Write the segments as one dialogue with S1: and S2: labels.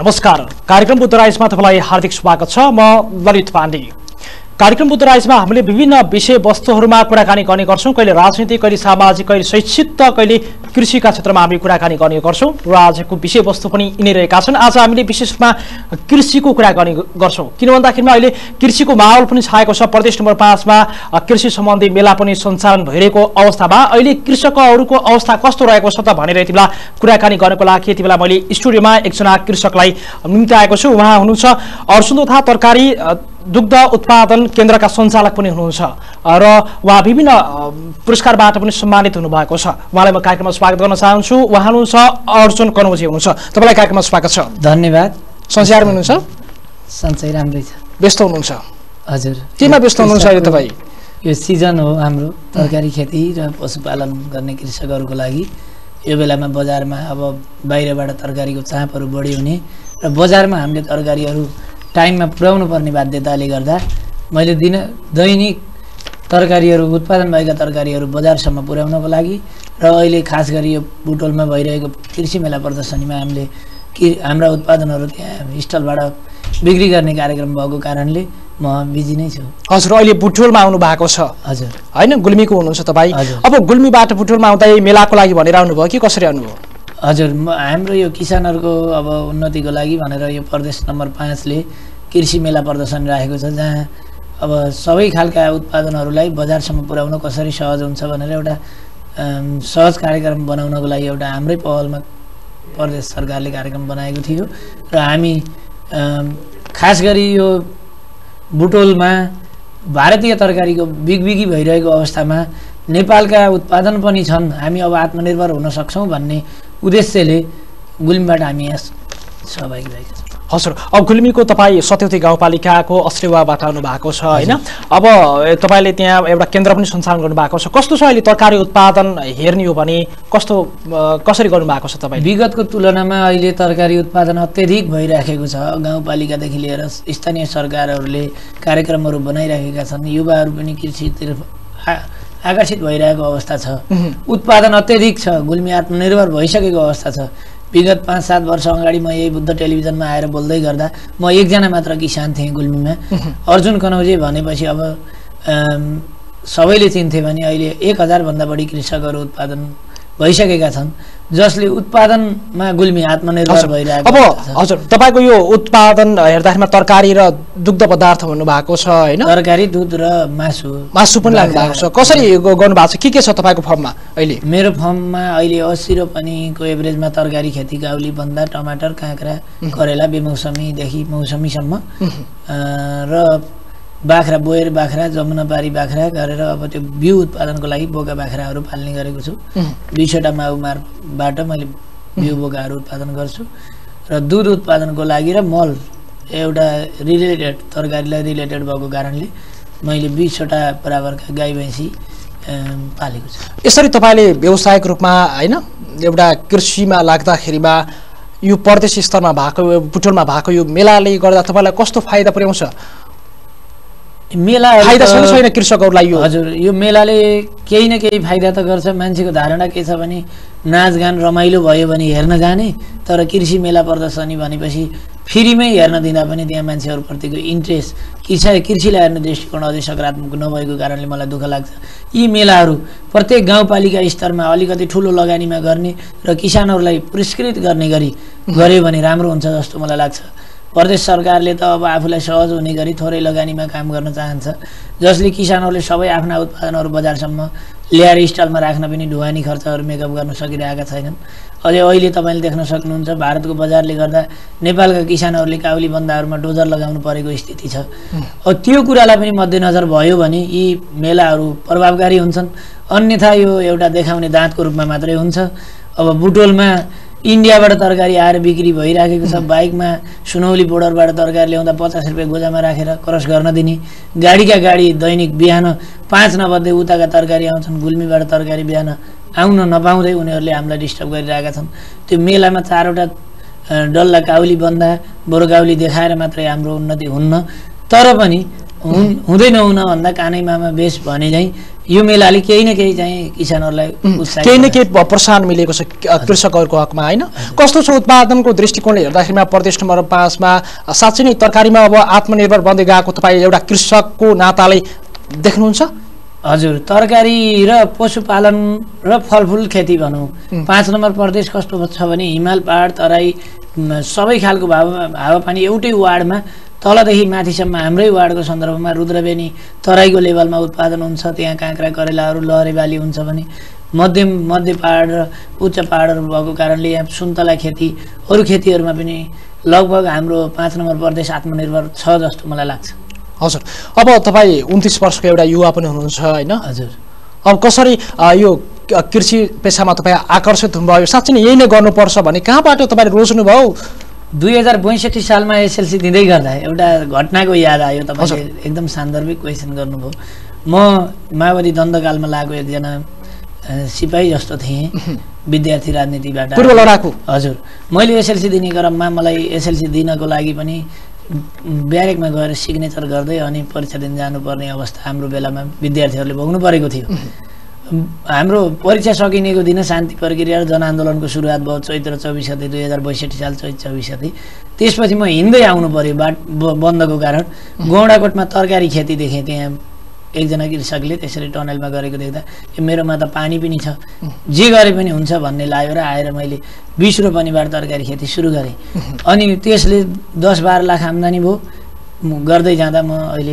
S1: नमस्कार। कार्यक्रम बुद्धराइजमा तपाईलाई हार्दिक स्वागत छ। म ललित पाण्डे। कार्यक्रम बुद्धराइजमा हामीले विभिन्न विषयवस्तुहरूमा कुराकानी गर्ने गर्छौं। कहिले राजनीतिक, कहिले सामाजिक, कहिले शैक्षिक, कहिले कृषिका क्षेत्रमा हामी कुराकानी गर्ने गर्छौं र आजको विषयवस्तु पनि यिनै रहेका छन्। आज हामीले विशेष रूपमा कृषिको कुराकानी गर्छौं, किन भन्दाखेरिमा अहिले कृषिको माहौल पनि छाएको छ। प्रदेश नम्बर 5 मा कृषि सम्बन्धी मेला पनि सञ्चालन भइरहेको अवस्थामा अहिले कृषकहरूको अवस्था कस्तो रहेको छ त भनेर यति बेला कुराकानी गर्नको लागि यति बेला मैले स्टुडियोमा एकजना कृषकलाई निम्त्याएको छु। उहाँ हुनुहुन्छ अर्जुन तथा तरकारी दुग्ध उत्पादन केन्द्रका सञ्चालक पनि हुनुहुन्छ र उहाँ विभिन्न पुरस्कारबाट पनि सम्मानित हुनुभएको छ। उहाँलाई म कार्यक्रममा स्वागत गर्न चाहन्छु। उहाँ हुनुहुन्छ अर्जुन कनौजी हुनुहुन्छ। तपाईलाई कार्यक्रममा स्वागत छ।
S2: धन्यवाद।
S1: संसारमा हुनुहुन्छ?
S2: सन्चै राम्रै छ।
S1: व्यस्त हुनुहुन्छ?
S2: हजुर।
S1: केमा व्यस्त हुनुहुन्छ अहिले तपाई?
S2: यो सिजन हो हाम्रो तरकारी खेती र पशुपालन गर्ने कृषकहरूको लागि। यो बेलामा बजारमा अब बाहिरबाट तरकारीको चाहपहरू बढी हुने र बजारमा हामीले तरकारीहरू टाइममा पुर्याउनु पर्ने बाध्यताले गर्दा मैले दैनिक तरकारीहरू उत्पादन भएका तरकारीहरू बजारसम्म पुर्याउनको लागि र अहिले खास गरी यो बुटवलमा भइरहेको कृषि मेला प्रदर्शनीमा हामीले हाम्रा उत्पादनहरू त्यहाँ स्टलबाट बिक्री गर्ने कार्यक्रम भएको कारणले म बिजी नै छु।
S1: हजुर, अहिले बुटवलमा आउनु भएको छ?
S2: हजुर।
S1: हैन, गुल्मीको हुनुहुन्छ तपाई? अब गुल्मीबाट बुटवलमा आउँदा मेलाको लागि भनेर आउनुभयो कि कसरी आउनुभयो?
S2: हजुर, हाम्रो यो किसानहरूको अब उन्नतिको लागि भनेर यो प्रदेश नम्बर 5 ले कृषि मेला प्रदर्शन राखेको छ, जहाँ अब सबै खालका उत्पादनहरूलाई बजारसम्म पुर्याउन कसरी सहज हुन्छ भनेर एउटा सहज कार्यक्रम बनाउनको लागि एउटा हाम्रै पहलमा प्रदेश सरकारले कार्यक्रम बनाएको थियो र हामी खास गरी यो बुटवलमा भारतीय तरकारीको बिगबिगी भइरहेको अवस्थामा नेपालका उत्पादन पनि छन्, हामी अब आत्मनिर्भर हुन सक्छौँ भन्ने उद्देश्यले गुल्मीबाट हामी यहाँ सहभागी भएका छौँ।
S1: हजुर, अब गुल्मीको तपाईँ सत्यवती गाउँपालिकाको अस्ट्रेवाबाट आउनु भएको छ हैन? अब तपाईले त्यहाँ एउटा केन्द्र पनि सञ्चालन गर्नु भएको छ। कस्तो छ अहिले तरकारी उत्पादन हेर्ने हो भने कसरी गर्नु भएको छ तपाईले?
S2: विगतको तुलनामा अहिले तरकारी उत्पादन अत्यधिक भइराखेको छ। गाउँपालिकादेखि लिएर स्थानीय सरकारहरूले कार्यक्रमहरू बनाइराखेका छन्। युवाहरू पनि कृषितर्फ आकर्षित भइरहेको अवस्था छ। उत्पादन अत्यधिक छ। गुल्मी आत्मनिर्भर भइसकेको अवस्था छ। विगत 5-7 वर्ष अगाडि म यही बुद्ध टेलिभिजनमा आएर बोल्दै गर्दा म एकजना मात्र किसान थिएँ गुल्मीमा। अर्जुन कनौजी भनेपछि अब सबैले चिन्थे भने अहिले 1000 भन्दा बढी कृषकहरू उत्पादन भइसकेका छन्, जसले उत्पादनमा गुल्मी आत्मनिर्भर भइरहेको छ।
S1: अब हजुर, तपाईको यो उत्पादन हेर्दाखेरिमा तरकारी र दुग्ध पदार्थ भन्नु भएको छ हैन?
S2: तरकारी, दुध र मासु
S1: पनि लाग्नु भएको छ। कसरी गर्नु भएको छ? के छ तपाईको फर्ममा अहिले?
S2: मेरो फर्ममा अहिले 80 रोपनीको एभरेजमा तरकारी खेती काउली, बन्दा, टमाटर, काँक्रा, करेला बेमौसमीदेखि मौसमीसम्म र बाख्रा, बोयर बाख्रा, जमुनापारी बाख्रा गरेर अब त्यो बिउ उत्पादनको लागि बोका बाख्राहरू पाल्ने गरेको छु। 20वटा माउमारबाट मैले बिउ बोकाहरू उत्पादन गर्छु र दुध उत्पादनको लागि र मल एउटा रिलेटेड तरकारीलाई रिलेटेड भएको कारणले मैले 20वटा बराबरका गाई भैँसी पालेको छु।
S1: यसरी तपाईले व्यावसायिक रूपमा हैन एउटा कृषिमा लाग्दाखेरिमा यो प्रदेश स्तरमा भएको बुटवलमा भएको यो मेलाले गर्दा तपाईलाई कस्तो फाइदा पुर्याउँछ?
S2: मेला
S1: फाइदा छैन कृषकहरूलाई? यो
S2: हजुर, यो मेलाले केही न केही फाइदा त गर्छ। मान्छेको धारणा के छ भने नाचगान रमाइलो भयो भने हेर्न जाने, तर कृषि मेला प्रदर्शनी भनेपछि फ्रीमै हेर्न दिँदा पनि त्यहाँ मान्छेहरूप्रतिको इन्ट्रेस्ट कृषिलाई हेर्ने दृष्टिकोण अझै सकारात्मक नभएको कारणले मलाई दुःख लाग्छ। यी मेलाहरू प्रत्येक गाउँपालिका स्तरमा अलिकति ठुलो लगानीमा गर्ने र किसानहरूलाई पुरस्कृत गर्ने गरी गर्यो भने राम्रो हुन्छ जस्तो मलाई लाग्छ। प्रदेश सरकारले त अब आफूलाई सहज हुने गरी थोरै लगानीमा काम गर्न चाहन्छ, जसले किसानहरूले सबै आफ्ना उत्पादनहरू बजारसम्म ल्याएर स्टलमा राख्न पनि ढुवानी खर्चहरू मेकअप गर्न सकिरहेका छैनन्। अझै अहिले तपाईँले देख्न सक्नुहुन्छ भारतको बजारले गर्दा नेपालका किसानहरूले काउली बन्दाहरूमा डोजर लगाउनु परेको स्थिति छ। अब त्यो कुरालाई पनि मध्यनजर भयो भने यी मेलाहरू प्रभावकारी हुन्छन्, अन्यथा यो एउटा देखाउने दाँतको रूपमा मात्रै हुन्छ। अब बुटवलमा इन्डियाबाट तरकारी आएर बिक्री भइराखेको छ। बाइकमा सुनौली बोर्डरबाट तरकारी ल्याउँदा 50 रुपियाँ गोजामा राखेर क्रस गर्न दिने, गाडीका गाडी दैनिक बिहान 5 नबज्दै उताका तरकारी आउँछन्। गुल्मीबाट तरकारी बिहान आउन नपाउँदै उनीहरूले हामीलाई डिस्टर्ब गरिरहेका छन्। त्यो मेलामा 4वटा डल्ला काउली बन्दा बरु काउली देखाएर मात्रै हाम्रो उन्नति हुन्न, तर पनि हुँदै नहुन भन्दा कानै मामा बेस भने चाहिँ यो मेलाले केही न केही चाहिँ किसानहरूलाई उत्साहित
S1: केही न केही प्रोत्साहन मिलेको छ कृषकहरूको हकमा हैन कस्तो छ उत्पादनको दृष्टिकोणले हेर्दाखेरिमा प्रदेश नम्बर 5 मा साँच्चै नै तरकारीमा अब आत्मनिर्भर बन्दै गएको तपाईँ एउटा कृषकको नाताले देख्नुहुन्छ
S2: हजुर तरकारी र पशुपालन र फलफुल खेती भनौँ 5 नम्बर प्रदेश कस्तो छ भने हिमाल पहाड तराई सबै खालको हावापानी एउटै वार्डमा तलदेखि माथिसम्म हाम्रै वार्डको सन्दर्भमा रुद्रबेनी तराईको लेभलमा उत्पादन हुन्छ त्यहाँ काँक्रा करेलाहरू लहरे बाली हुन्छ भने मध्य पहाड र उच्च पहाडहरू भएको कारणले यहाँ सुन्तला खेती अरू खेतीहरूमा पनि लगभग हाम्रो 5 नम्बर प्रदेश आत्मनिर्भर छ जस्तो मलाई लाग्छ
S1: हजुर अब तपाईँ 29 वर्षको एउटा युवा पनि हुनुहुन्छ हैन
S2: हजुर
S1: अब कसरी यो कृषि पेशामा तपाईँ आकर्षित हुनुभयो साँच्चै नै यही नै गर्नुपर्छ भने कहाँबाट तपाईले रोज्नुभयो
S2: 2062 सालमा एसएलसी दिँदै गर्दा एउटा घटनाको याद आयो तपाईले एकदम सान्दर्भिक क्वेशन गर्नुभयो म माओवादी द्वन्द्वकालमा लागेको एकजना सिपाही जस्तो थिएँ विद्यार्थी राजनीतिबाट
S1: पूर्व लडाकु
S2: हजुर मैले एसएलसी दिने क्रममा मलाई एसएलसी दिनको लागि पनि ब्यारेकमा गएर सिग्नेचर गर्दै अनि परीक्षा दिन जानुपर्ने अवस्था हाम्रो बेलामा विद्यार्थीहरूले भोग्नु परेको थियो हाम्रो परीक्षा सकिनेको दिन शान्ति प्रक्रिया र जनआन्दोलनको सुरुवात भयो चैत्र 24 गते 2062 साल चैत्र 24 गते त्यसपछि म हिँड्दै आउनु पर्यो बन्दको कारण गौडाकोटमा तरकारी खेती देखेँ त्यहाँ एकजना कृषकले त्यसरी टनलमा गरेको देख्दा मेरोमा त पानी पनि छ जे गरे पनि हुन्छ भन्ने लाग्यो र आएर मैले 20 रोपनीबाट तरकारी खेती सुरु गरेँ अनि त्यसले 10-12 लाख आम्दानी भयो गर्दै जाँदा म अहिले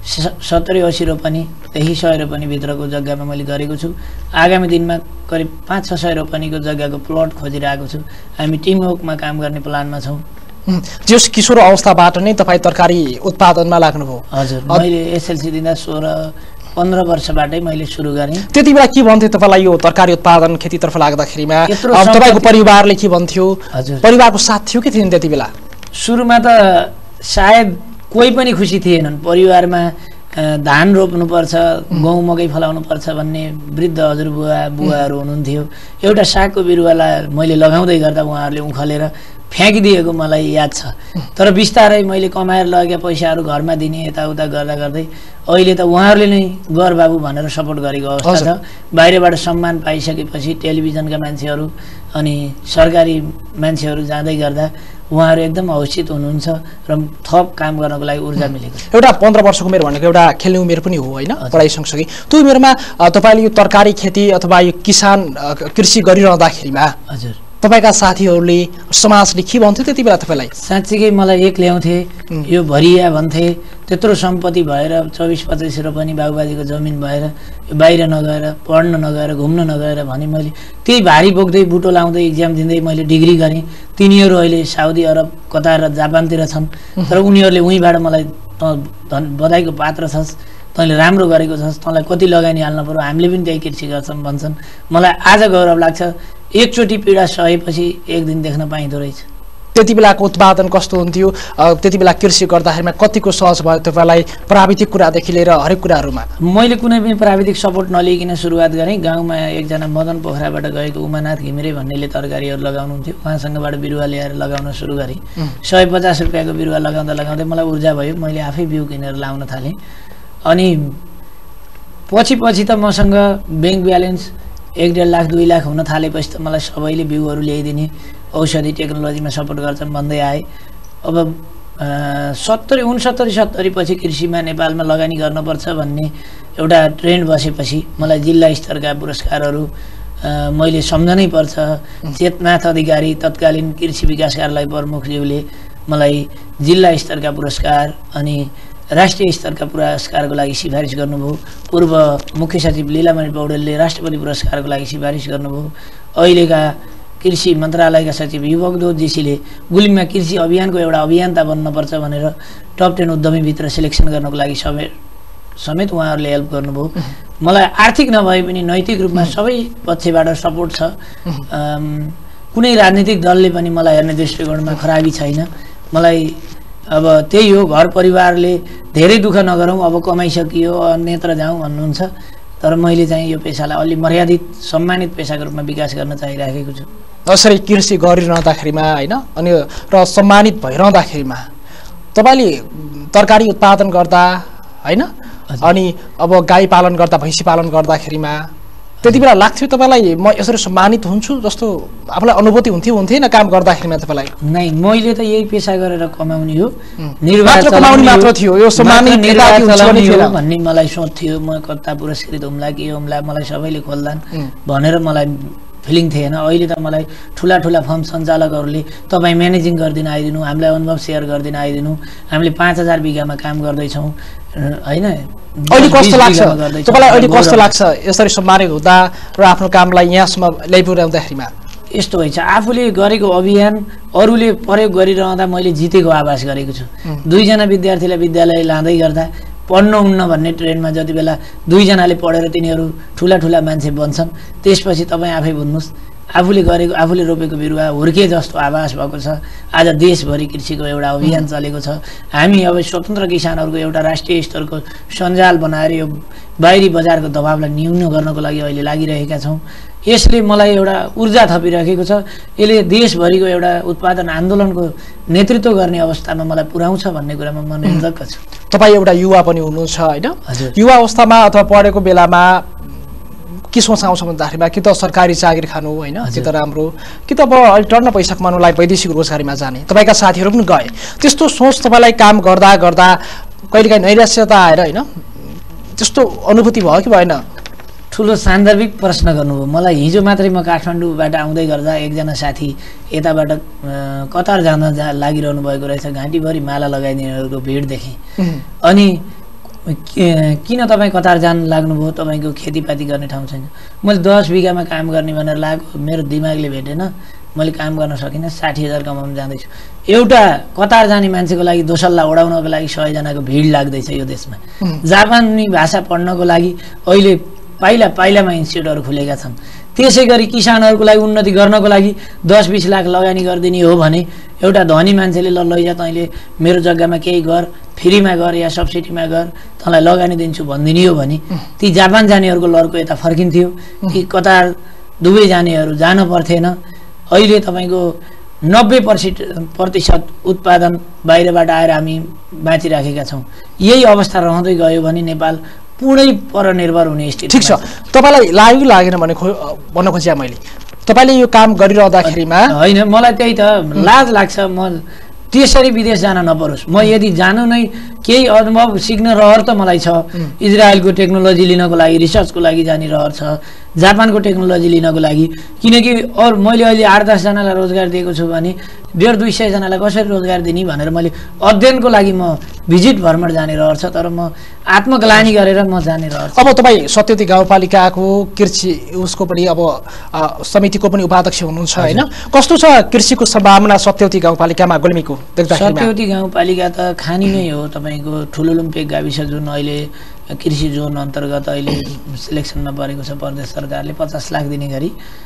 S2: 70-80 रोपनीदेखि 100 रोपनी भित्रको जग्गामा मैले गरेको छु आगामी दिनमा करिब 500-600 रोपनीको जग्गाको प्लट खोजिरहेको छु हामी टिमवर्कमा काम गर्ने प्लानमा छौँ
S1: जस किशोर अवस्थाबाट नै तपाईँ तरकारी उत्पादनमा लाग्नुभयो
S2: हजुर मैले एसएलसी दिँदा 16-15 वर्षबाटै मैले सुरु गरेँ
S1: त्यति बेला के भन्थ्यो तपाईलाई यो तरकारी उत्पादन खेतीतर्फ लाग्दाखेरिमा तपाईको परिवारले के भन्थ्यो परिवारको साथ थियो के थिएन त्यति बेला
S2: सुरुमा त सायद कोही पनि खुसी थिएनन् परिवारमा धान रोप्नुपर्छ गहुँ मकै फलाउनुपर्छ भन्ने वृद्ध हजुरबुवाहरू हुनुहुन्थ्यो एउटा सागको बिरुवालाई मैले लगाउँदै गर्दा उहाँहरूले उखलेर फ्याँकिदिएको मलाई याद छ तर बिस्तारै मैले कमाएर लगेका पैसाहरू घरमा दिने यताउता गर्दा गर्दै अहिले त उहाँहरूले नै गर बाबु भनेर सपोर्ट गरेको अवस्था छ बाहिरबाट सम्मान पाइसकेपछि टेलिभिजनका मान्छेहरू अनि सरकारी मान्छेहरू जाँदै गर्दा उहाँहरू एकदम हौसित हुनुहुन्छ र थप काम गर्नको लागि ऊर्जा मिलेको
S1: एउटा 15 वर्षको उमेर भनेको एउटा खेल्ने उमेर पनि हो हैन पढाइ सँगसँगै त्यो उमेरमा तपाईले यो तरकारी खेती अथवा यो किसान कृषि गरिरहँदाखेरिमा हजुर तपाईका साथीहरूले समाजले के भन्थ्यो त्यति बेला तपाईलाई
S2: साँच्चीकै मलाई एक ल्याउँथे यो भरिया भन्थे त्यत्रो सम्पत्ति भएर 24-25 रोपनी बाबुबाजीको जमिन भएर बाहिर नगएर पढ्न नगएर घुम्न नगएर भने मैले त्यही भारी बोक्दै बुटो लाउँदै एक्जाम दिँदै मैले डिग्री गरेँ तिनीहरू अहिले साउदी अरब कतार र जापानतिर छन् तर उनीहरूले उहीँबाट मलाई बधाईको पात्र छस् तैँले राम्रो गरेको छस् तँलाई कति लगानी हाल्न पर्यो हामीले पनि त्यही कृषि गर्छौँ भन्छन् मलाई आज गौरव लाग्छ एकचोटि पीडा सहेपछि एक दिन देख्न पाइँदो रहेछ
S1: त्यति बेलाको उत्पादन कस्तो हुन्थ्यो त्यति बेला कृषि गर्दाखेरिमा कतिको सहज भयो तपाईलाई प्राविधिक कुरादेखि लिएर हरेक कुराहरूमा
S2: मैले कुनै पनि प्राविधिक सपोर्ट नलिकन सुरुवात गरेँ गाउँमा एकजना मदन पोखराबाट गएको उमानाथ घिमिरे भन्नेले तरकारीहरू लगाउनुहुन्थ्यो उहाँसँगबाट बिरुवा ल्याएर लगाउन सुरु गरेँ 150 रुपियाँको बिरुवा लगाउँदा लगाउँदै मलाई ऊर्जा भयो मैले आफै बिउ किनेर लाउन थालेँ अनि पछि त मसँग ब्याङ्क ब्यालेन्स 1.5 लाख 2 लाख हुन थालेपछि त मलाई सबैले बिउहरू ल्याइदिने औषधि टेक्नोलोजीमा सपोर्ट गर्छन् भन्दै आए अब 70 पछि कृषिमा नेपालमा लगानी गर्नुपर्छ भन्ने एउटा ट्रेन्ड बसेपछि मलाई जिल्ला स्तरका पुरस्कारहरू मैले सम्झनै पर्छ चेतनाथ अधिकारी तत्कालीन कृषि विकास कार्यालय प्रमुखज्यूले मलाई जिल्ला स्तरका पुरस्कार अनि राष्ट्रिय स्तरका पुरस्कारको लागि सिफारिस गर्नुभयो पूर्व मुख्य सचिव लीलामणि पौडेलले राष्ट्रपति पुरस्कारको लागि सिफारिस गर्नुभयो अहिलेका कृषि मन्त्रालयका सचिव युवक जोशीले गुल्मीमा कृषि अभियानको एउटा अभियन्ता बन्नुपर्छ भनेर टप 10 उद्यमीभित्र सिलेक्सन गर्नको लागि समेत उहाँहरूले हेल्प गर्नुभयो मलाई आर्थिक नभए पनि नैतिक रूपमा सबै पक्षबाट सपोर्ट छ कुनै राजनीतिक दलले पनि मलाई हेर्ने दृष्टिकोणमा खराबी छैन मलाई अब त्यही हो घर परिवारले धेरै दुःख नगरौँ अब कमाइसकियो अन्यत्र जाउँ भन्नुहुन्छ तर मैले चाहिँ यो पेशालाई अलि मर्यादित सम्मानित पेशाको रूपमा विकास गर्न चाहिरहेको छु
S1: यसरी कृषि गरिरहँदाखेरिमा हैन अनि र सम्मानित भइरहँदाखेरिमा तपाईले तरकारी उत्पादन गर्दा हैन अनि अब गाई पालन गर्दा भैँसी पालन गर्दाखेरिमा त्यति बेला लाग्थ्यो तपाईलाई म यसरी सम्मानित हुन्छु जस्तो आफूलाई अनुभूति हुन्थेन काम गर्दाखेरिमा तपाईलाई?
S2: नै, मैले त यही पेशा गरेर कमाउने हो,
S1: कमाउने मात्र थियो, यो सम्मानित
S2: भन्ने मलाई सोच थियो। म कता पुरस्कृत हुम्ला कि हुम्ला मलाई सबैले खोल्लान् भनेर मलाई फिलिङ थिएन। अहिले त मलाई ठुला फर्म सञ्चालकहरूले तपाईँ म्यानेजिङ गरिदिन आइदिनु, हामीलाई अनुभव सेयर गरिदिन आइदिनु, हामीले 5000 बिघामा काम गर्दैछौँ होइन।
S1: अहिले कस्तो लाग्छ तपाईँलाई? अहिले कस्तो लाग्छ यसरी सम्मानित हुँदा र आफ्नो कामलाई यहाँसम्म ल्याइपुर्याउँदाखेरिमा?
S2: यस्तो भएछ, आफूले गरेको अभियान अरूले प्रयोग गरिरहँदा मैले जितेको आभास गरेको छु। 2 जना विद्यार्थीलाई विद्यालय लाँदै गर्दा पढ्न उन्न भन्ने ट्रेनमा जति बेला 2 जनाले पढेर तिनीहरू ठुला मान्छे बन्छन्, त्यसपछि तपाईँ आफै बुझ्नुहोस् आफूले गरेको आफूले रोपेको बिरुवा हुर्के जस्तो आभास भएको छ। आज देशभरि कृषिको एउटा अभियान चलेको छ। हामी अब स्वतन्त्र किसानहरूको एउटा राष्ट्रिय स्तरको सञ्जाल बनाएर यो बाहिरी बजारको दबावलाई न्यून गर्नको लागि अहिले लागिरहेका छौँ। यसले मलाई एउटा ऊर्जा थपिराखेको छ। यसले देशभरिको एउटा उत्पादन आन्दोलनको नेतृत्व गर्ने अवस्थामा मलाई पुर्याउँछ भन्ने कुरामा म निर्धक्क छु।
S1: तपाईँ एउटा युवा पनि हुनुहुन्छ होइन? युवा अवस्थामा अथवा पढेको बेलामा के सोच आउँछ भन्दाखेरिमा कि त सरकारी जागिर खानु होइन, कि त राम्रो, कि त अब अहिले टर्न पैसा कमाउनुलाई वैदेशिक रोजगारीमा जाने। तपाईँका साथीहरू पनि गए, त्यस्तो सोच तपाईँलाई काम गर्दा गर्दा कहिलेकाहीँ नैराश्यता आएर होइन त्यस्तो अनुभूति भयो कि भएन?
S2: ठुलो सान्दर्भिक प्रश्न गर्नुभयो मलाई। हिजो मात्रै म काठमाडौँबाट आउँदै गर्दा एकजना साथी यताबाट कतार जान लागिरहनु भएको रहेछ, घाँटीभरि माला लगाइदिनेहरूको भिड देखेँ। अनि किन तपाईँ कतार जान लाग्नुभयो, तपाईँको खेतीपाती गर्ने ठाउँ छैन? मैले 10 बिघामा काम गर्ने भनेर लागेको, मेरो दिमागले भेटेन, मैले काम गर्न सकिनँ, 60,000 कमाउन जाँदैछु। एउटा कतार जाने मान्छेको लागि दोसल्ला ओडाउनको लागि 100 जनाको भिड लाग्दैछ यो देशमा। जापानी भाषा पढ्नको लागि अहिले पाइलामा इन्स्टिट्युटहरू खुलेका छन्। त्यसै गरी किसानहरूको लागि उन्नति गर्नको लागि 10-20 लाख लगानी गरिदिने हो भने एउटा धनी मान्छेले ल लैजा तैँले मेरो जग्गामा केही गर, फ्रीमा गर या सब्सिडीमा गर, तँलाई लगानी दिन्छु भनिदिने हो भने ती जापान जानेहरूको लर्को यता फर्किन्थ्यो, ती कतार दुबई जानेहरू जान पर्थेन। अहिले तपाईँको 90% उत्पादन बाहिरबाट आएर हामी बाँचिराखेका छौँ। यही अवस्था रहँदै गयो भने नेपाल पुरै परनिर्भर हुने स्थिति।
S1: ठिक छ, तपाईँलाई लाग्यो लागेन भन्न खोजेँ मैले। तपाईँले यो काम गरिरहँदाखेरिमा
S2: होइन, मलाई त्यही त लाज लाग्छ म त्यसरी विदेश जान नपरोस्। म यदि जानु नै केही अनुभव सिक्न रहर त मलाई छ। इजरायलको टेक्नोलोजी लिनको लागि रिसर्चको लागि जाने रहर छ, जापानको टेक्नोलोजी लिनको लागि। किनकि अरू मैले अहिले 8-10 जनालाई रोजगार दिएको छु भने 150-200 जनालाई कसरी रोजगार दिने भनेर मैले अध्ययनको लागि म भिजिट भ्रमण जाने रहर छ। तर म आत्मग्लानी गरेर म जाने रहर छ।
S1: अब तपाईँ सत्यवती गाउँपालिकाको कृषि उसको पनि अब समितिको पनि उपाध्यक्ष हुनुहुन्छ होइन? कस्तो छ कृषिको सम्भावना सत्यवती गाउँपालिकामा गुल्मीको देख्दाखेरि?
S2: सत्यवती गाउँपालिका त खानी नै हो तपाईँको ठुलोलुम्पेक गाविस, जुन अहिले कृषि जोन अन्तर्गत अहिले सिलेक्सनमा परेको छ प्रदेश सरकारले 50 लाख दिने गरी।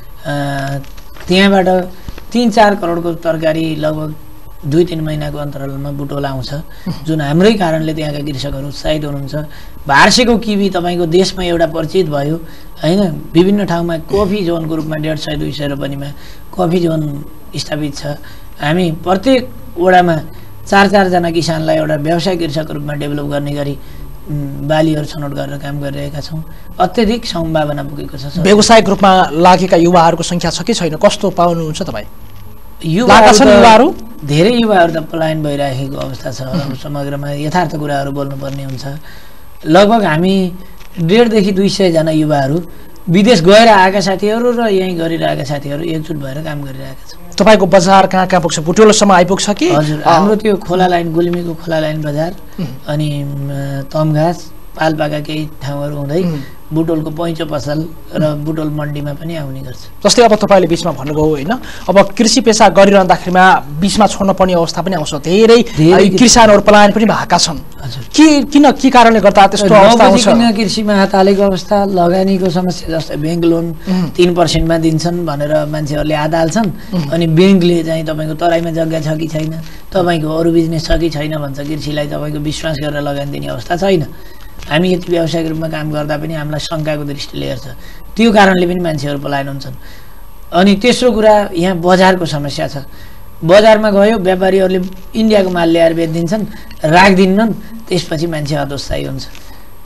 S2: त्यहाँबाट 3-4 करोडको तरकारी लगभग 2-3 महिनाको अन्तरालमा बुटोल आउँछ, जुन हाम्रै कारणले त्यहाँका कृषकहरू उत्साहित हुनुहुन्छ। भार्सेको किवी तपाईँको देशमा एउटा परिचित भयो होइन? विभिन्न ठाउँमा कफी जोनको रूपमा 150-200 रोपनीमा कफी जोन स्थापित छ। हामी प्रत्येक वडामा 4-4 जना किसानलाई एउटा व्यवसाय कृषकको रूपमा डेभलप गर्ने गरी बालीहरू छनौट गरेर काम गरिरहेका छौँ। अत्यधिक सम्भावना पुगेको छ।
S1: व्यावसायिक रूपमा लागेका युवाहरूको सङ्ख्या छ कि छैन, कस्तो पाउनुहुन्छ तपाईँ?
S2: युवाहरू धेरै युवाहरू त पलायन भइरहेको अवस्था छ। समग्रमा यथार्थ कुराहरू बोल्नुपर्ने हुन्छ। लगभग हामी 150 देखि 200 जना युवाहरू विदेश गएर आएका साथीहरू र यहीँ गरिरहेका साथीहरू एकजुट भएर काम गरिरहेका छौँ।
S1: तपाईँको बजार कहाँ कहाँ पुग्छ? बुटोलसम्म आइपुग्छ कि?
S2: हजुर, हाम्रो त्यो खोला लाइन, गुल्मीको खोला लाइन बजार अनि तमघास पाल्पाका केही ठाउँहरू हुँदै बुटोलको पैँचो पसल र बुटोल मन्डीमा पनि आउने गर्छ।
S1: जस्तै अब तपाईँले बिचमा भन्नुभयो होइन, अब कृषि पेसा गरिरहँदाखेरिमा बिचमा छोड्न पर्ने अवस्था पनि आउँछ। धेरै किसानहरू पलायन पनि भएका छन्। के कारणले गर्दा त्यस्तो अवस्था आउँछ?
S2: किन कृषिमा हात हालेको अवस्था, लगानीको समस्या। जस्तै ब्याङ्क लोन 3% दिन्छन् भनेर मान्छेहरूले हात हाल्छन्, अनि ब्याङ्कले चाहिँ तपाईँको तराईमा जग्गा छ कि छैन, तपाईँको अरू बिजनेस छ कि छैन भन्छ। कृषिलाई तपाईँको विश्वास गरेर लगानी दिने अवस्था छैन। हामी यति व्यावसायिक रूपमा काम गर्दा पनि हामीलाई शङ्काको दृष्टिले हेर्छ। त्यो कारणले पनि मान्छेहरू पलायन हुन्छन्। अनि तेस्रो कुरा, यहाँ बजारको समस्या छ। बजारमा गयो व्यापारीहरूले इन्डियाको माल ल्याएर बेचिदिन्छन्, राखिदिन्नन्, त्यसपछि मान्छे हतोत्साही हुन्छ।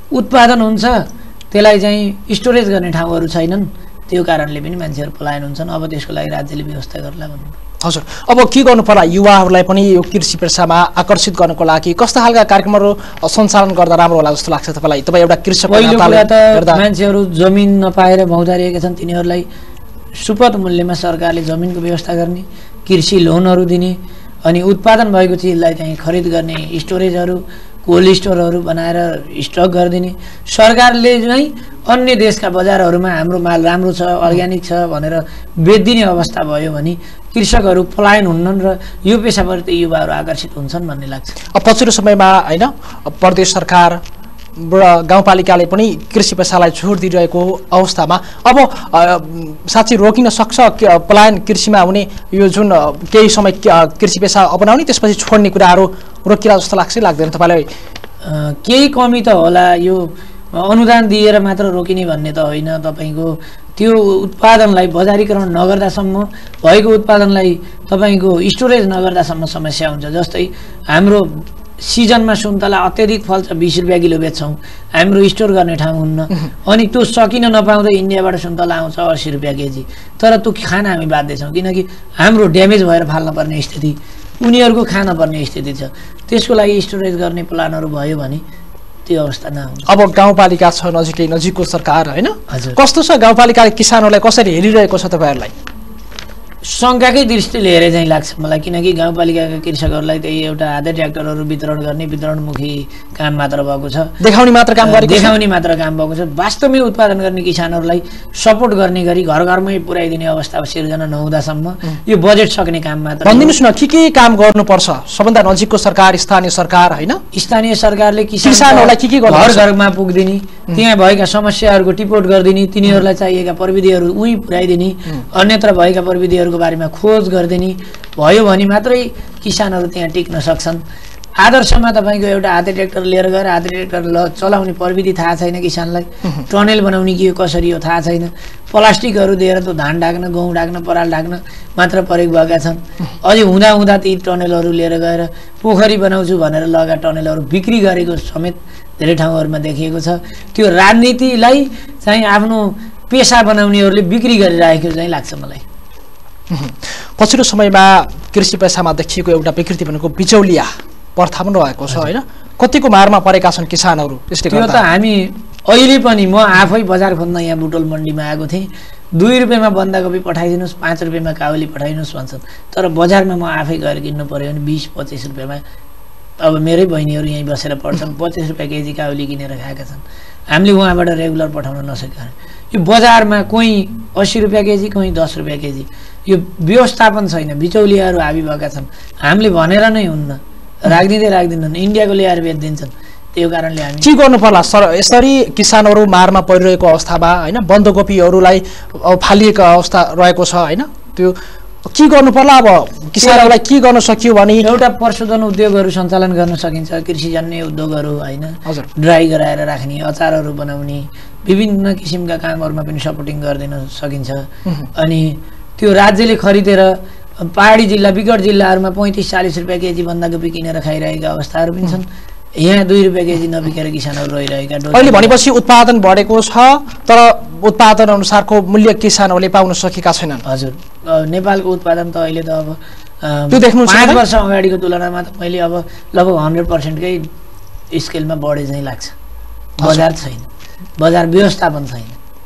S2: उत्पादन हुन्छ त्यसलाई चाहिँ स्टोरेज गर्ने ठाउँहरू छैनन्, त्यो कारणले पनि मान्छेहरू पलायन हुन्छन्। अब त्यसको लागि राज्यले व्यवस्था गर्ला भन्नु।
S1: हजुर, अब के गर्नु पर्ला युवाहरूलाई पनि यो कृषि पेसामा आकर्षित गर्नको लागि? कस्ता खालका कार्यक्रमहरू सञ्चालन गर्दा राम्रो होला जस्तो लाग्छ तपाईँलाई? तपाईँ एउटा कृषक
S2: पहिलो कुरा त मान्छेहरू जमिन नपाएर भौँतारिएका छन्, तिनीहरूलाई सुपथ मूल्यमा सरकारले जमिनको व्यवस्था गर्ने, कृषि लोनहरू दिने, अनि उत्पादन भएको चिजलाई चाहिँ खरिद गर्ने स्टोरेजहरू कोल्ड स्टोरहरू बनाएर स्टक गरिदिने। सरकारले चाहिँ अन्य देशका बजारहरूमा हाम्रो माल राम्रो छ, अर्ग्यानिक छ भनेर बेचिदिने अवस्था भयो भने कृषकहरू पलायन हुन्नन् र यो पेसाप्रति युवाहरू आकर्षित हुन्छन् भन्ने लाग्छ।
S1: अब पछिल्लो समयमा होइन प्रदेश सरकार र गाउँपालिकाले पनि कृषि पेसालाई छुट दिइरहेको अवस्थामा अब साँच्चै रोकिन सक्छ पलायन कृषिमा हुने यो जुन केही समय कृषि पेसा अपनाउने त्यसपछि छोड्ने कुराहरू रोकिला जस्तो लाग्छ लाग्दैन तपाईँलाई?
S2: केही कमी त होला, यो अनुदान दिएर मात्र रोकिने भन्ने त होइन। तपाईँको त्यो उत्पादनलाई बजारीकरण नगर्दासम्म, भएको उत्पादनलाई तपाईँको स्टोरेज नगर्दासम्म समस्या हुन्छ। जस्तै हाम्रो सिजनमा सुन्तला अत्याधिक फल्छ, 20 रुपियाँ किलो बेच्छौँ, हाम्रो स्टोर गर्ने ठाउँ हुन्न, अनि त्यो सकिन नपाउँदै इन्डियाबाट सुन्तला आउँछ 80 रुपियाँ केजी, तर त्यो खान हामी बाध्य छौँ किनकि हाम्रो ड्यामेज भएर फाल्न पर्ने स्थिति, उनीहरूको खान पर्ने स्थिति छ। त्यसको लागि स्टोरेज गर्ने प्लानहरू भयो भने त्यो अवस्था नहुन्छ।
S1: अब गाउँपालिका छ नजिकको सरकार होइन, कस्तो छ गाउँपालिकाले किसानहरूलाई कसरी हेरिरहेको छ तपाईँहरूलाई?
S2: शङ्काकै दृष्टिले हेरे चाहिँ लाग्छ मलाई, किनकि गाउँपालिकाका कृषकहरूलाई त्यही एउटा हाते ट्र्याक्टरहरू वितरण गर्ने वितरणमुखी काम मात्र भएको छ,
S1: देखाउने मात्र काम
S2: भएको छ। वास्तवमै उत्पादन गर्ने किसानहरूलाई सपोर्ट गर्ने गरी घर घरमै पुर्याइदिने अवस्था सिर्जना नहुँदासम्म यो बजेट सक्ने काम मात्र।
S1: भनिदिनुहोस् न के काम गर्नुपर्छ? सबभन्दा नजिकको सरकार स्थानीय सरकार होइन,
S2: स्थानीय सरकारले
S1: किसानहरूलाई के गर्नु?
S2: घर घरमा पुग्दिने, त्यहाँ भएका समस्याहरूको टिपोट गरिदिने, तिनीहरूलाई चाहिएका प्रविधिहरू उहीँ पुर्याइदिने, अन्यत्र भएका प्रविधिहरूको बारेमा खोज गरिदिने भयो भने मात्रै किसानहरू त्यहाँ टिक्न सक्छन्। आदर्शमा तपाईँको एउटा हाते ट्र्याक्टर लिएर गएर हाते ट्र्याक्टर चलाउने प्रविधि थाहा छैन किसानलाई, टनेल बनाउने के हो कसरी हो थाहा छैन, प्लास्टिकहरू दिएर त धान ढाक्न, गहुँ ढाक्न, पराल ढाक्न मात्र प्रयोग भएका छन्। अझै हुँदा ती टनेलहरू लिएर गएर पोखरी बनाउँछु भनेर लगा टनेलहरू बिक्री गरेको समेत धेरै ठाउँहरूमा देखिएको छ। त्यो राजनीतिलाई चाहिँ आफ्नो पेसा बनाउनेहरूले बिक्री गरिरहेको चाहिँ लाग्छ मलाई।
S1: पछिल्लो समयमा कृषि पेसामा देखिएको एउटा विकृति भनेको बिचौलिया प्रथा पनि रहेको छ होइन, कतिको मारमा परेका छन् किसानहरू त्यसले गर्दा?
S2: त्यो त हामी अहिले पनि, म आफै बजार खोज्न यहाँ बुटवल मन्डीमा आएको थिएँ, 2 रुपियाँमा बन्दाकोपी पठाइदिनुहोस्, 5 रुपियाँमा काउली पठाइदिनुहोस् भन्छन्, तर बजारमा म आफै गएर किन्नु पर्यो भने 20-25 रुपियाँमा। अब मेरै बहिनीहरू यहीँ बसेर पढ्छन्, 25 रुपियाँ केजी काउली किनेर खाएका छन्, हामीले उहाँबाट रेगुलर पठाउन नसकेका। यो बजारमा कोही 80 रुपियाँ केजी, कोही 10 रुपियाँ केजी, यो व्यवस्थापन छैन, बिचौलियाहरू हाबी भएका छन्। हामीले भनेर नै हुन्न, राख्दिँदैनन्, इन्डियाको ल्याएर बेचिदिन्छन्। त्यो कारणले हामी
S1: के गर्नु पर्ला सर? यसरी किसानहरू मारमा परिरहेको अवस्थामा होइन, बन्दकोपीहरूलाई फालिएको अवस्था रहेको छ होइन, त्यो के गर्नु पर्ला? अब किसानहरूलाई के गर्न सकियो भने
S2: एउटा पशुधन उद्योगहरू सञ्चालन गर्न सकिन्छ, कृषिजन्य उद्योगहरू होइन, ड्राई गराएर राख्ने, अचारहरू बनाउने, विभिन्न किसिमका कामहरूमा पनि सपोर्टिङ गरिदिन सकिन्छ। अनि त्यो राज्यले खरिदेर पहाडी जिल्ला, विकट जिल्लाहरूमा 35-40 रुपियाँ केजी बन्दाकोपी किनेर खाइरहेका अवस्थाहरू पनि छन्। यहाँ 2 रुपियाँ केजी नबिकेर किसानहरू रहिरहेका।
S1: अहिले भनेपछि उत्पादन बढेको छ, तर उत्पादन अनुसारको मूल्य किसानहरूले पाउन सकेका छैनन्।
S2: हजुर, नेपालको उत्पादन त अहिले त अब
S1: त्यो देख्नु
S2: 5 वर्ष अगाडिको तुलनामा त मैले अब लगभग 100%कै स्केलमा बढे चाहिँ लाग्छ। बजार छैन, बजार व्यवस्थापन छैन,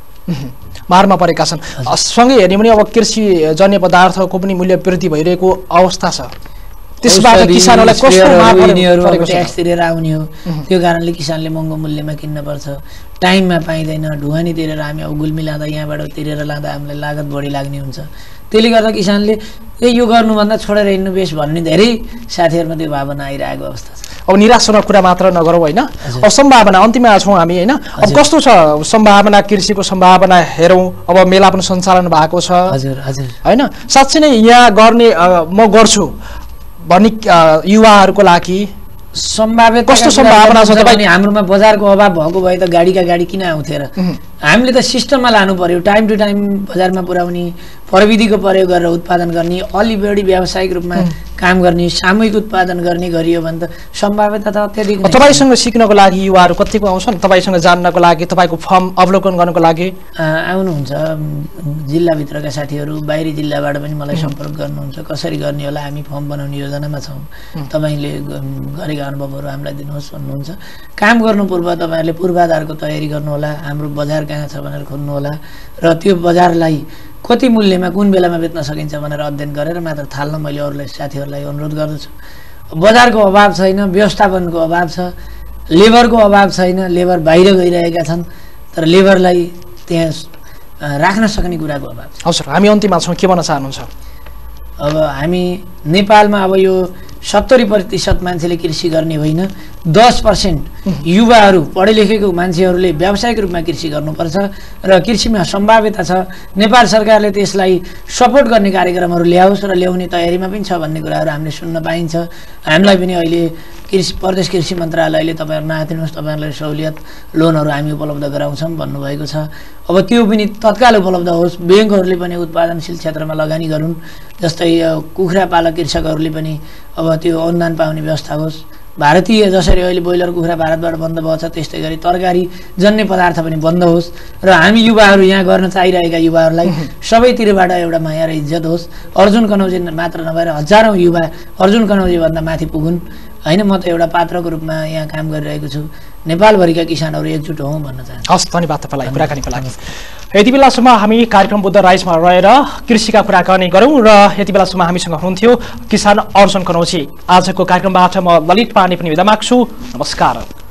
S1: मारमा परेका छन्। सँगै हेर्ने भने अब कृषि जन्य पदार्थको पनि मूल्य वृद्धि भइरहेको अवस्था छ, त्यसबाट किसानहरूलाई कस्तो मार परेको छ?
S2: ट्याक्स तिरेर आउने हो, त्यो कारणले किसानले महँगो मूल्यमा किन्न पर्छ, टाइममा पाइँदैन, ढुवानी तिरेर हामी अब गुल्मी लाँदा यहाँबाट तिरेर लाँदा हामीलाई लागत बढी लाग्ने हुन्छ। त्यसले गर्दा किसानले यो गर्नुभन्दा छोडेर हिँड्नु बेस भन्ने धेरै साथीहरूमा त्यो भावना आइरहेको अवस्था छ।
S1: अब निराश हुने कुरा मात्र नगरौँ होइन, अब सम्भावना अन्तिममा छौँ हामी होइन, अब कस्तो छ सम्भावना? कृषिको सम्भावना हेरौँ, अब मेला पनि सञ्चालन भएको छ होइन, साँच्चै नै यहाँ गर्ने म गर्छु भन्ने युवाहरूको लागि
S2: सम्भाव्यता
S1: कस्तो सम्भावना छ?
S2: तपाईँ हाम्रोमा बजारको अभाव भएको भए त गाडी किन आउँथे र? हामीले त सिस्टममा लानु पर्यो, टाइम टु टाइम बजारमा पुर्याउने, प्रविधिको प्रयोग गरेर उत्पादन गर्ने, अलि बढी व्यावसायिक रूपमा काम गर्ने, सामूहिक उत्पादन गर्ने गरियो भने त सम्भाव्यता त अत्याधिक नै।
S1: तपाईसँग सिक्नको लागि युवाहरू कतिको आउँछन्? तपाईसँग जान्नको लागि, तपाईँको फर्म अवलोकन गर्नको लागि
S2: आउनुहुन्छ जिल्लाभित्रका साथीहरू, बाहिरी जिल्लाबाट पनि मलाई सम्पर्क गर्नुहुन्छ। कसरी गर्ने होला, हामी फर्म बनाउने योजनामा छौँ, तपाईँले गरेका अनुभवहरू हामीलाई दिनुहोस् भन्नुहुन्छ। काम गर्नु पूर्व तपाईँहरूले पूर्वाधारको तयारी गर्नुहोला, हाम्रो बजार कहाँ छ भनेर खोज्नुहोला र त्यो बजारलाई कति मूल्यमा कुन बेलामा बेच्न सकिन्छ भनेर अध्ययन गरेर मात्र थाल्न मैले अरूलाई साथीहरूलाई अनुरोध गर्दछु। बजारको अभाव छैन, व्यवस्थापनको अभाव छ, लेबरको अभाव छैन, लेबर बाहिर गइरहेका छन्, तर लेबरलाई त्यहाँ राख्न सक्ने कुराको अभाव छ।
S1: हजुर, हामी अन्तिममा छौँ, के भन्न चाहनुहुन्छ?
S2: अब हामी नेपालमा अब यो 70% मान्छेले कृषि गर्ने होइन, 10% युवाहरू पढे लेखेको मान्छेहरूले व्यावसायिक रूपमा कृषि गर्नुपर्छ र कृषिमा सम्भाव्यता छ। नेपाल सरकारले त्यसलाई सपोर्ट गर्ने कार्यक्रमहरू ल्याओस् र ल्याउने तयारीमा पनि छ भन्ने कुराहरू हामीले सुन्न पाइन्छ। हामीलाई पनि अहिले प्रदेश कृषि मन्त्रालयले तपाईँहरू नआतिनुहोस्, तपाईँहरूलाई सहुलियत लोनहरू हामी उपलब्ध गराउँछौँ भन्नुभएको छ। अब त्यो पनि तत्काल उपलब्ध होस्, ब्याङ्कहरूले पनि उत्पादनशील क्षेत्रमा लगानी गरून्, जस्तै कुखुरा पालक कृषकहरूले पनि अब त्यो अनुदान पाउने व्यवस्था होस्। भारतीय जसरी अहिले ब्रोइलर कुखुरा भारतबाट बन्द भएको छ, त्यस्तै गरी तरकारी जन्य पदार्थ पनि बन्द होस् र हामी युवाहरू यहाँ गर्न चाहिरहेका युवाहरूलाई सबैतिरबाट एउटा माया र इज्जत होस्। अर्जुन कनौजी मात्र नभएर हजारौँ युवा अर्जुन कनौजीभन्दा माथि पुगुन् होइन। म त एउटा पात्रको रूपमा यहाँ काम गरिरहेको छु, नेपालभरिका किसानहरू एकजुट हौँ भन्न चाहन्छु।
S1: हस्, धन्यवाद तपाईँलाई कुराकानीको लागि। यति बेलासम्म हामी कार्यक्रम बुद्ध राइजमा रहेर कृषिका कुराकानी गऱ्यौँ र यति बेलासम्म हामीसँग हुनुहुन्थ्यो किसान अर्जुन कनौजी। आजको कार्यक्रमबाट म ललित पाण्डे पनि बिदा माग्छु। नमस्कार।